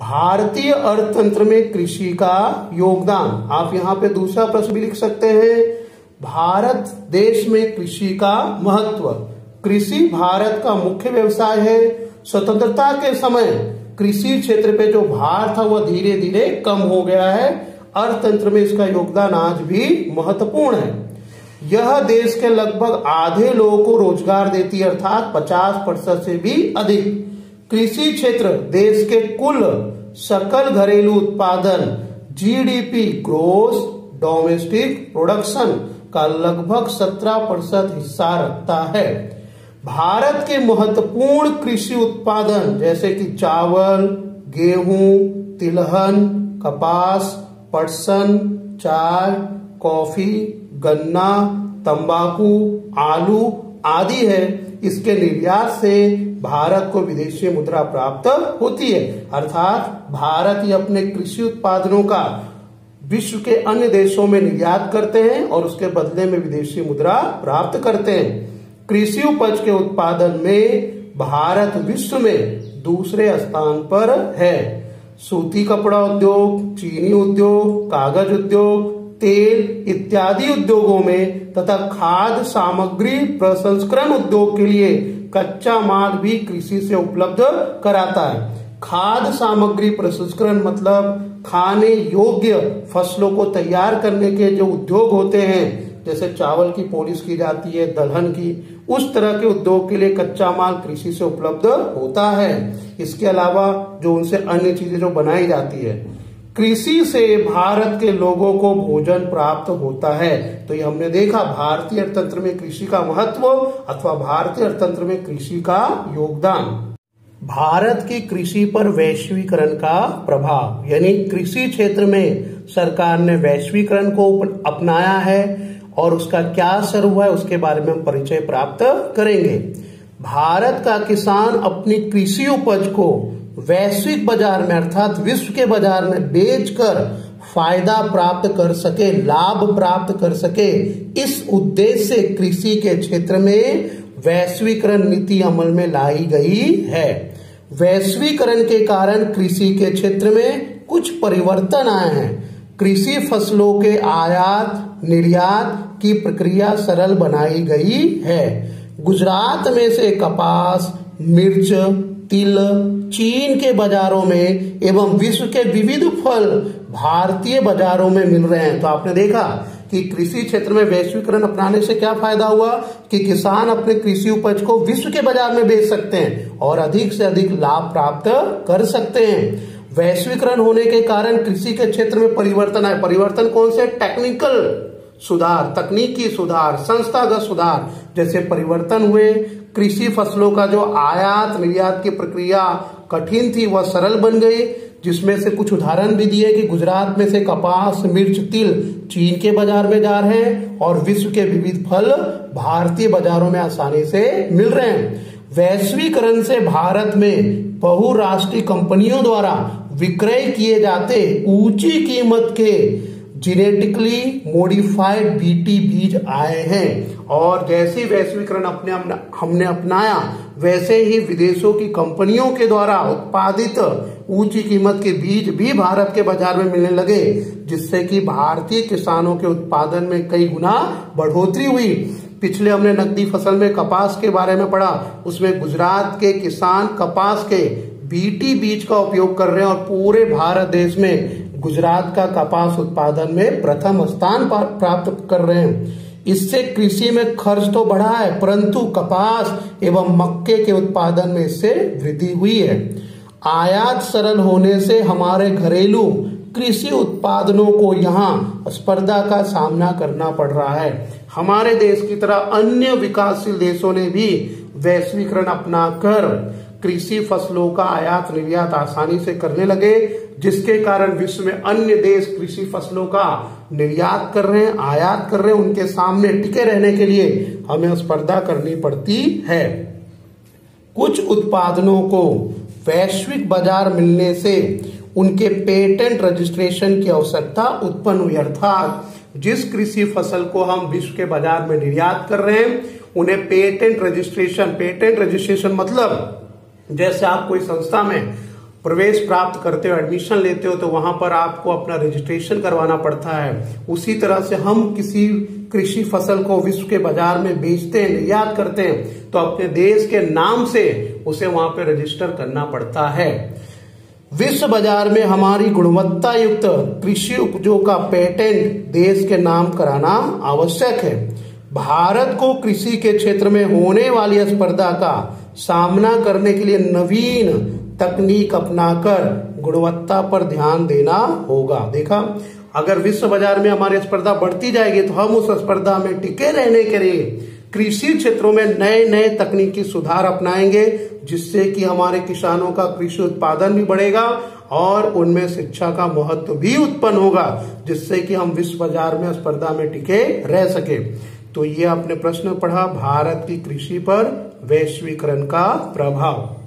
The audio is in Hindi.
भारतीय अर्थतंत्र में कृषि का योगदान। आप यहाँ पे दूसरा प्रश्न भी लिख सकते हैं, भारत देश में कृषि का महत्व। कृषि भारत का मुख्य व्यवसाय है। स्वतंत्रता के समय कृषि क्षेत्र पे जो भार था वह धीरे धीरे कम हो गया है। अर्थतंत्र में इसका योगदान आज भी महत्वपूर्ण है। यह देश के लगभग आधे लोगों को रोजगार देती है, अर्थात 50% से भी अधिक। कृषि क्षेत्र देश के कुल सकल घरेलू उत्पादन जीडीपी ग्रोस डोमेस्टिक प्रोडक्शन का लगभग 17% हिस्सा रखता है। भारत के महत्वपूर्ण कृषि उत्पादन जैसे कि चावल, गेहूं, तिलहन, कपास, पटसन, चाय, कॉफी, गन्ना, तंबाकू, आलू आदि है। इसके निर्यात से भारत को विदेशी मुद्रा प्राप्त होती है, अर्थात भारत ही अपने कृषि उत्पादनों का विश्व के अन्य देशों में निर्यात करते हैं और उसके बदले में विदेशी मुद्रा प्राप्त करते हैं। कृषि उपज के उत्पादन में भारत विश्व में दूसरे स्थान पर है। सूती कपड़ा उद्योग, चीनी उद्योग, कागज उद्योग, तेल इत्यादि उद्योगों में तथा खाद्य सामग्री प्रसंस्करण उद्योग के लिए कच्चा माल भी कृषि से उपलब्ध कराता है। खाद्य सामग्री प्रसंस्करण मतलब खाने योग्य फसलों को तैयार करने के जो उद्योग होते हैं, जैसे चावल की पॉलिश की जाती है, दलहन की, उस तरह के उद्योग के लिए कच्चा माल कृषि से उपलब्ध होता है। इसके अलावा जो उनसे अन्य चीजें जो बनाई जाती है, कृषि से भारत के लोगों को भोजन प्राप्त होता है। तो ये हमने देखा भारतीय अर्थतंत्र में कृषि का महत्व अथवा भारतीय अर्थतंत्र में कृषि का योगदान। भारत की कृषि पर वैश्वीकरण का प्रभाव, यानी कृषि क्षेत्र में सरकार ने वैश्वीकरण को अपनाया है और उसका क्या असर हुआ है उसके बारे में हम परिचय प्राप्त करेंगे। भारत का किसान अपनी कृषि उपज को वैश्विक बाजार में अर्थात विश्व के बाजार में बेचकर फायदा प्राप्त कर सके, लाभ प्राप्त कर सके, इस उद्देश्य से कृषि के क्षेत्र में वैश्वीकरण नीति अमल में लाई गई है। वैश्वीकरण के कारण कृषि के क्षेत्र में कुछ परिवर्तन आए हैं। कृषि फसलों के आयात निर्यात की प्रक्रिया सरल बनाई गई है। गुजरात में से कपास, मिर्च, तिल चीन के बाजारों में एवं विश्व के विविध फल भारतीय बाजारों में मिल रहे हैं। तो आपने देखा कि कृषि क्षेत्र में वैश्वीकरण अपनाने से क्या फायदा हुआ कि किसान अपने कृषि उपज को विश्व के बाजार में बेच सकते हैं और अधिक से अधिक लाभ प्राप्त कर सकते हैं। वैश्वीकरण होने के कारण कृषि के क्षेत्र में परिवर्तन आए। परिवर्तन कौन से? टेक्निकल सुधार, तकनीकी सुधार, संस्थागत सुधार जैसे परिवर्तन हुए। कृषि फसलों का जो आयात निर्यात की प्रक्रिया कठिन थी वह सरल बन गई, जिसमें से कुछ उदाहरण भी दिए कि गुजरात में से कपास, मिर्च, तिल चीन के बाजार में जा रहे हैं और विश्व के विविध फल भारतीय बाजारों में आसानी से मिल रहे हैं। वैश्वीकरण से भारत में बहुराष्ट्रीय कंपनियों द्वारा विक्रय किए जाते ऊंची कीमत के जेनेटिकली मॉडिफाइड बीटी बीज आए हैं और जैसे वैश्वीकरण हमने अपनाया वैसे ही विदेशों की कंपनियों के द्वारा उत्पादित ऊंची कीमत के बीज भी भारत के बाजार में मिलने लगे, जिससे कि भारतीय किसानों के उत्पादन में कई गुना बढ़ोतरी हुई। पिछले हमने नकदी फसल में कपास के बारे में पढ़ा, उसमें गुजरात के किसान कपास के बीटी बीज का उपयोग कर रहे हैं और पूरे भारत देश में गुजरात का कपास उत्पादन में प्रथम स्थान प्राप्त कर रहे हैं। इससे कृषि में खर्च तो बढ़ा है, परंतु कपास एवं मक्के के उत्पादन में इससे वृद्धि हुई है। आयात सरल होने से हमारे घरेलू कृषि उत्पादनों को यहाँ स्पर्धा का सामना करना पड़ रहा है। हमारे देश की तरह अन्य विकासशील देशों ने भी वैश्वीकरण अपनाकर कृषि फसलों का आयात निर्यात आसानी से करने लगे, जिसके कारण विश्व में अन्य देश कृषि फसलों का निर्यात कर रहे हैं, आयात कर रहे हैं। उनके सामने टिके रहने के लिए हमें स्पर्धा करनी पड़ती है। कुछ उत्पादनों को वैश्विक बाजार मिलने से उनके पेटेंट रजिस्ट्रेशन की आवश्यकता उत्पन्न हुई, अर्थात जिस कृषि फसल को हम विश्व के बाजार में निर्यात कर रहे हैं उन्हें पेटेंट रजिस्ट्रेशन मतलब जैसे आप कोई संस्था में प्रवेश प्राप्त करते हो, एडमिशन लेते हो, तो वहां पर आपको अपना रजिस्ट्रेशन करवाना पड़ता है। उसी तरह से हम किसी कृषि फसल को विश्व के बाजार में बेचते हैं, निर्यात करते हैं, तो अपने देश के नाम से उसे वहां पे रजिस्टर करना पड़ता है। विश्व बाजार में हमारी गुणवत्ता युक्त कृषि उपजों का पेटेंट देश के नाम कराना आवश्यक है। भारत को कृषि के क्षेत्र में होने वाली स्पर्धा का सामना करने के लिए नवीन तकनीक अपनाकर गुणवत्ता पर ध्यान देना होगा। देखा, अगर विश्व बाजार में हमारी स्पर्धा बढ़ती जाएगी तो हम उस स्पर्धा में टिके रहने के लिए कृषि क्षेत्रों में नए नए तकनीकी सुधार अपनाएंगे, जिससे कि हमारे किसानों का कृषि उत्पादन भी बढ़ेगा और उनमें शिक्षा का महत्व भी उत्पन्न होगा, जिससे कि हम विश्व बाजार में स्पर्धा में टिके रह सके। तो ये आपने प्रश्न पढ़ा, भारत की कृषि पर वैश्वीकरण का प्रभाव।